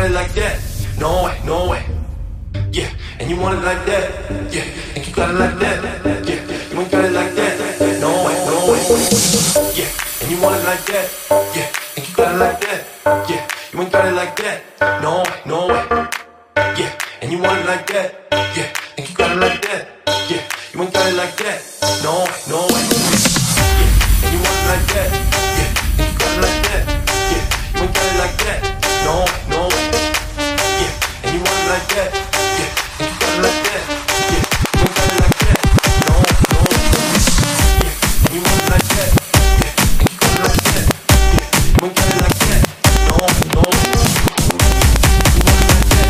got it like that. No way, no way. Yeah, and you want it like that. Yeah, and you got it like that. Yeah, you ain't got it like that. No way, no way. Yeah, and you want it like that. Yeah, and you got it like that. Yeah, you ain't got it like that. No way, no way. Yeah, and you want it like that. Yeah, and you got it like that. Yeah, you ain't got it like that. No way, no way. Yeah, and you want it like that. Yeah, and you got it like that. Yeah, you ain't got it like that. No way, no way. Yeah, and you want it like that. Yeah, and you got it like that. Yeah, you ain't got it like that. No way, no way. Yeah, and you want it like that. Yeah, and you got it like that. Yeah, you ain't got it like that. No way, no way. You want it like that.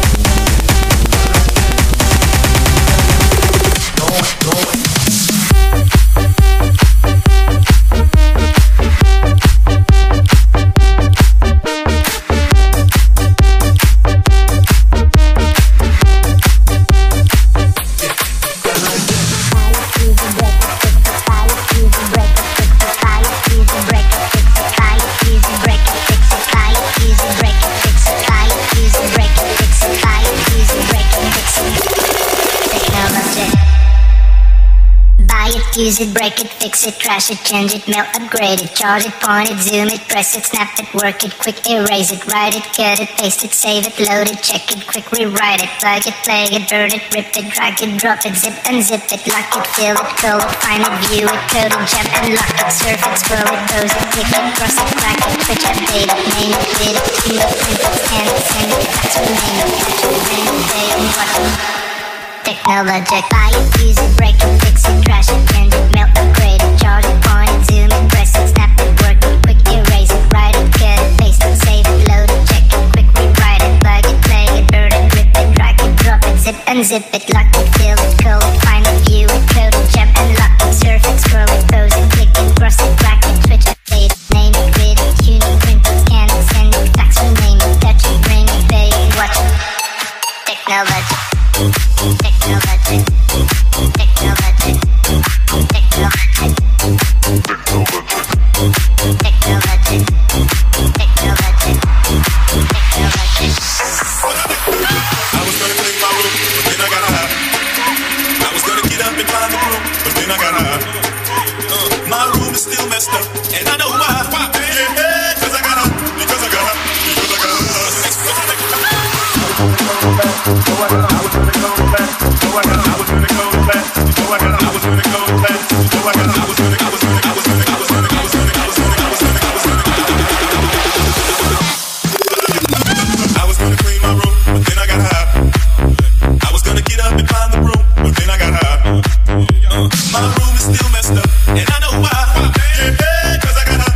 No way, no way. Use it, break it, fix it, crash it, change it, melt, upgrade it, charge it, point it, zoom it, press it, snap it, work it, quick erase it, write it, cut it, paste it, save it, load it, check it, quick rewrite it, plug it, play it, burn it, rip it, drag it, drop it, zip, unzip it, lock it, fill it, call it, find it, view it, code it, jump and lock it, surf it, scroll it, pose it, click it, cross it, crack it, switch, update it, name it, bid it, fingerprint it, scan it, send it, fax, rename it, catch it, ring it, pay it, watch it. Technologic, buy it, use it, break it, fix it, crash it, change it, melt, upgrade it, charge it, point it, zoom it, press it, snap it, work it, quick erase it, write it, cut it, paste it, save it, load it, check it, quick rewrite it, plug it, play it, burn it, rip it, drag it, drop it, zip, unzip it, lock it, fill it, call it, find it, view it, code it, jump and lock it, surf it, scroll it, pose it, click it, cross it, crack it, switch, update it, name it, grid it, tune it, print it, scan it, send it, fax, rename it, touch it, ring it, pay it, watch it. Technologic. Technologic. Technologic. Technologic. Technologic. Technologic. Technologic. I was gonna clean my room, but then I got high. I was gonna get up and climb the broom, but then I got high. My room is still messed up, and I know why. Yeah, 'cause I got high. Because I got high. Because I got high. I was gonna clean my room, but then I got high. I was gonna get up and climb the broom, but then I got high. My room is still messed up, and I know why. Yeah, 'cause I got high.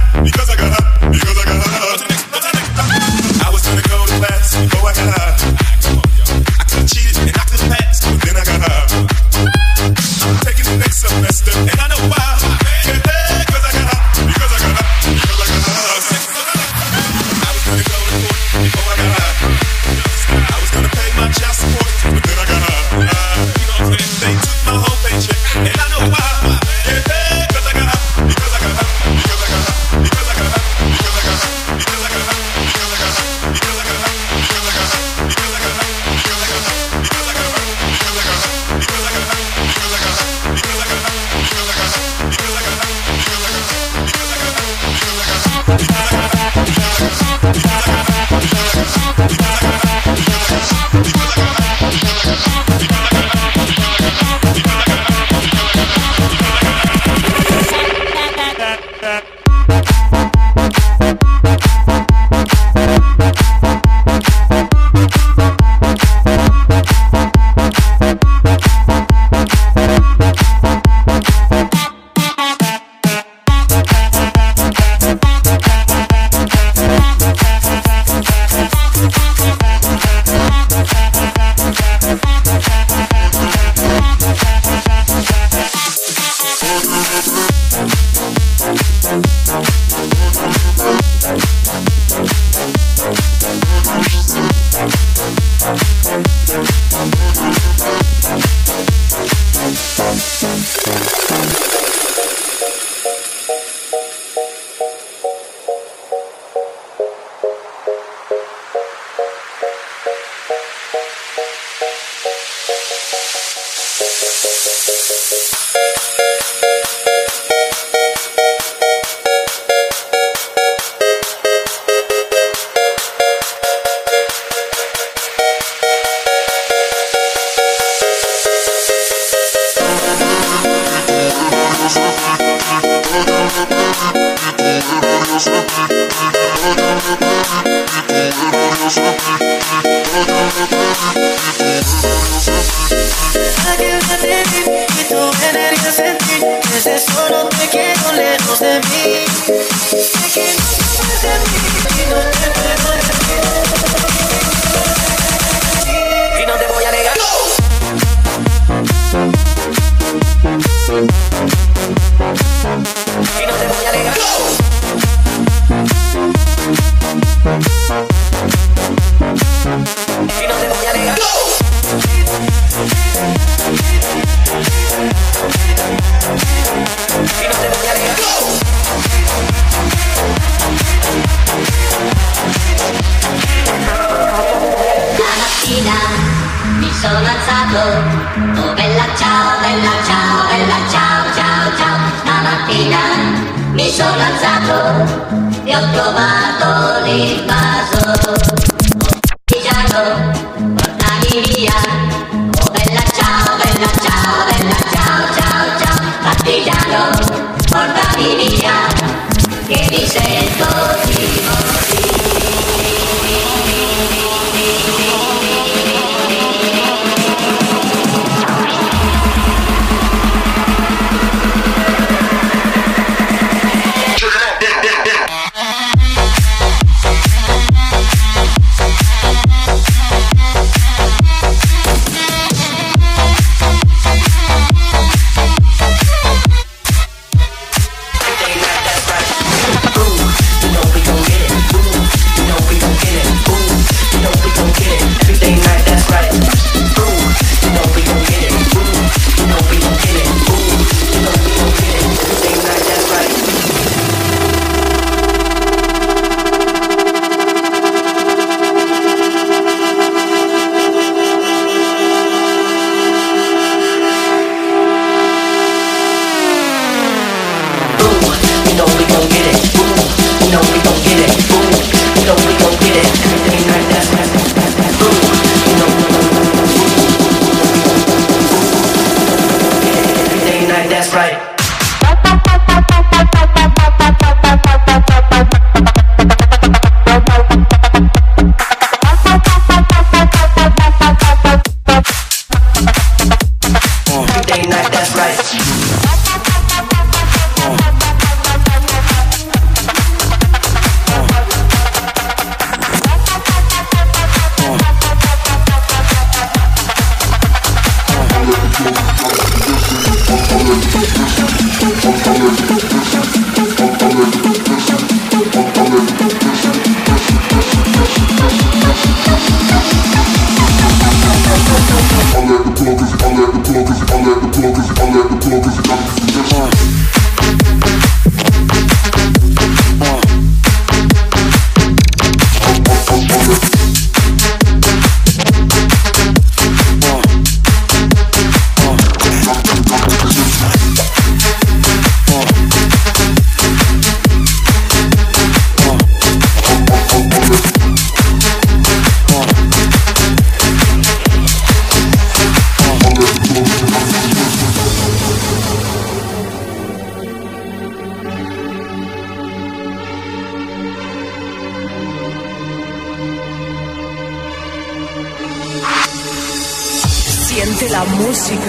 Siente la música,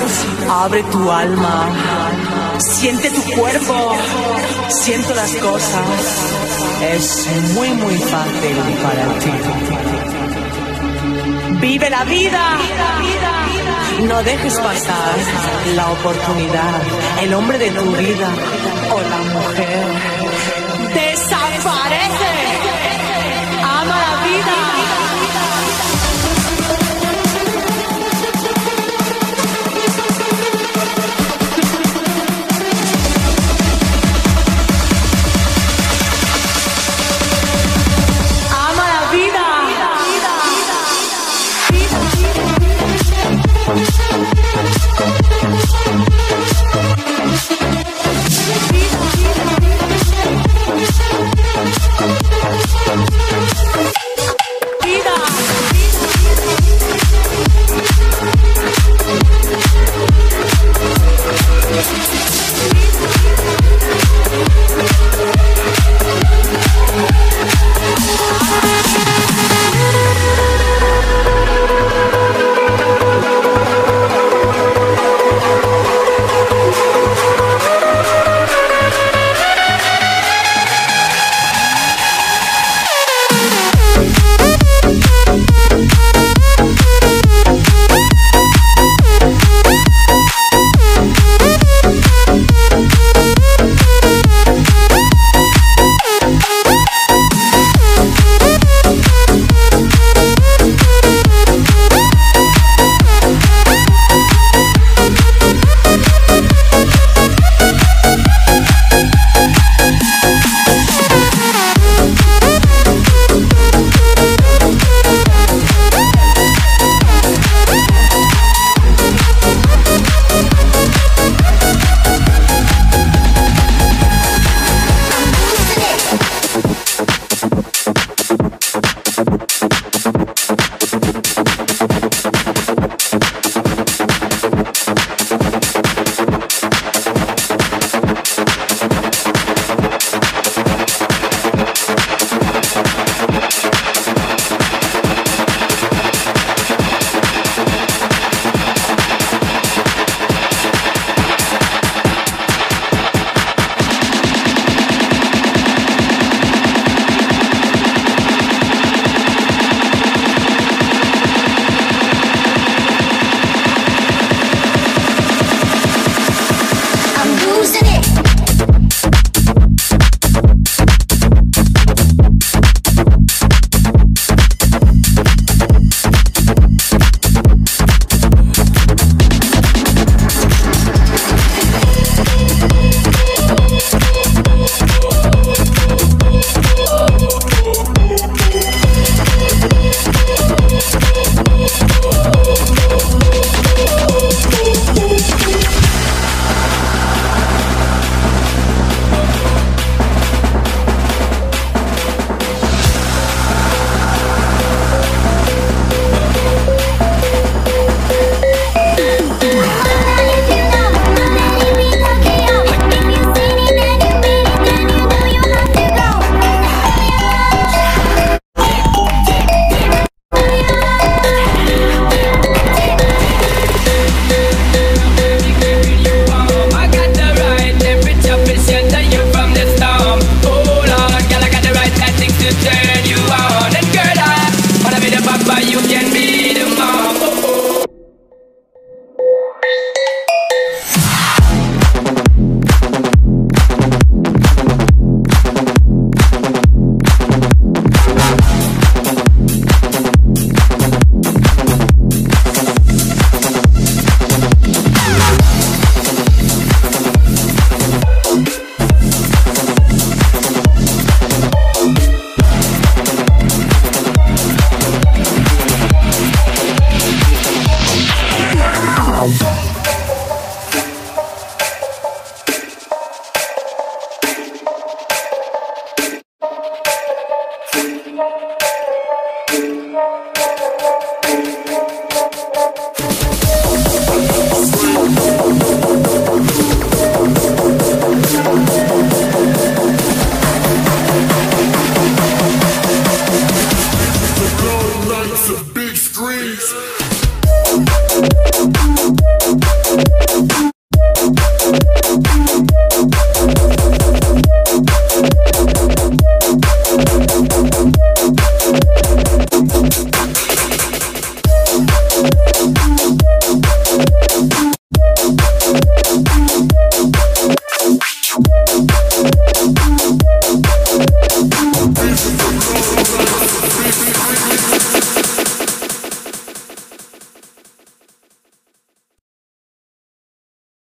abre tu alma, siente tu cuerpo, siento las cosas, es muy muy fácil para ti. Vive la vida, no dejes pasar la oportunidad, el hombre de tu vida o la mujer